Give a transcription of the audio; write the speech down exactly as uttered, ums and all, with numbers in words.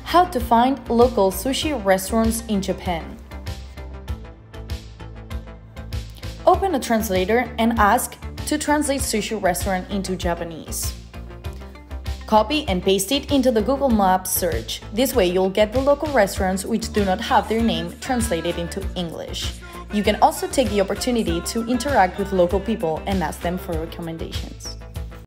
How to find local sushi restaurants in Japan. Open a translator and ask to translate sushi restaurant into Japanese. Copy and paste it into the Google Maps search. This way you'll get the local restaurants which do not have their name translated into English. You can also take the opportunity to interact with local people and ask them for recommendations.